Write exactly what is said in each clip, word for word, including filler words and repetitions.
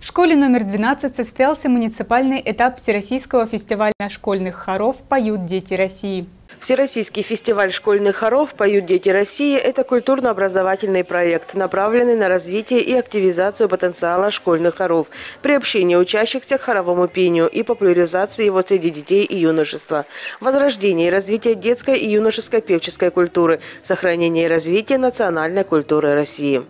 В школе номер двенадцать состоялся муниципальный этап Всероссийского фестиваля школьных хоров «Поют дети России». Всероссийский фестиваль школьных хоров «Поют дети России» – это культурно-образовательный проект, направленный на развитие и активизацию потенциала школьных хоров, приобщение учащихся к хоровому пению и популяризации его среди детей и юношества, возрождение и развитие детской и юношеской певческой культуры, сохранение и развитие национальной культуры России.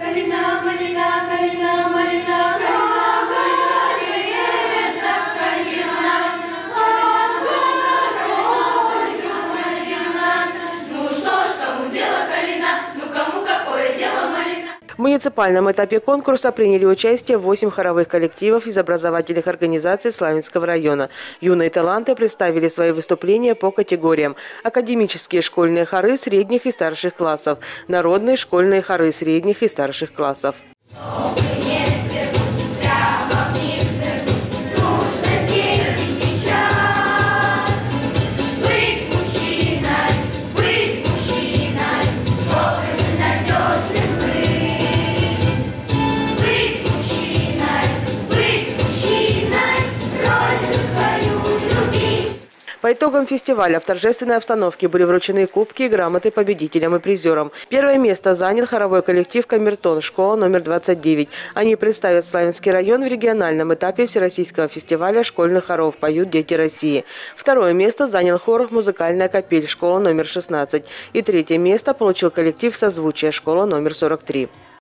В муниципальном этапе конкурса приняли участие восемь хоровых коллективов из образовательных организаций Славянского района. Юные таланты представили свои выступления по категориям: академические школьные хоры средних и старших классов, народные школьные хоры средних и старших классов. По итогам фестиваля в торжественной обстановке были вручены кубки и грамоты победителям и призерам. Первое место занял хоровой коллектив «Камертон», школа номер двадцать девять. Они представят Славянский район в региональном этапе Всероссийского фестиваля школьных хоров «Поют дети России». Второе место занял хор «Музыкальная капель», школа номер шестнадцать. И третье место получил коллектив «Созвучие», школа номер сорок три.